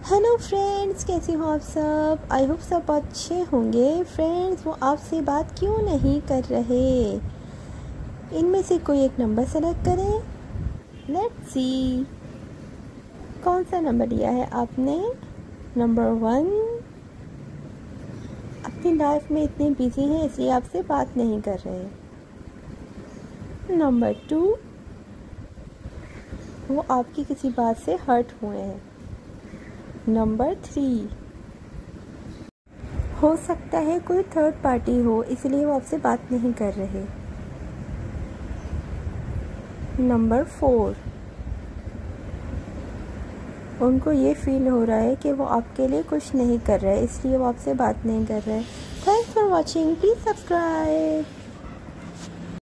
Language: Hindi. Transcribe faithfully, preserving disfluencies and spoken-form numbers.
हेलो फ्रेंड्स, कैसे हो आप सब। आई होप सब अच्छे होंगे। फ्रेंड्स, वो आपसे बात क्यों नहीं कर रहे। इनमें से कोई एक नंबर सेलेक्ट करें। लेट्स सी कौन सा नंबर लिया है आपने। Number one. अपनी लाइफ में इतने बिजी हैं इसलिए आपसे बात नहीं कर रहे। नंबर टू, वो आपकी किसी बात से हर्ट हुए हैं। नंबर थ्री, हो सकता है कोई थर्ड पार्टी हो इसलिए वो आपसे बात नहीं कर रहे। नंबर फोर, उनको ये फील हो रहा है कि वो आपके लिए कुछ नहीं कर रहा है इसलिए वो आपसे बात नहीं कर रहे। Thanks for watching, please subscribe.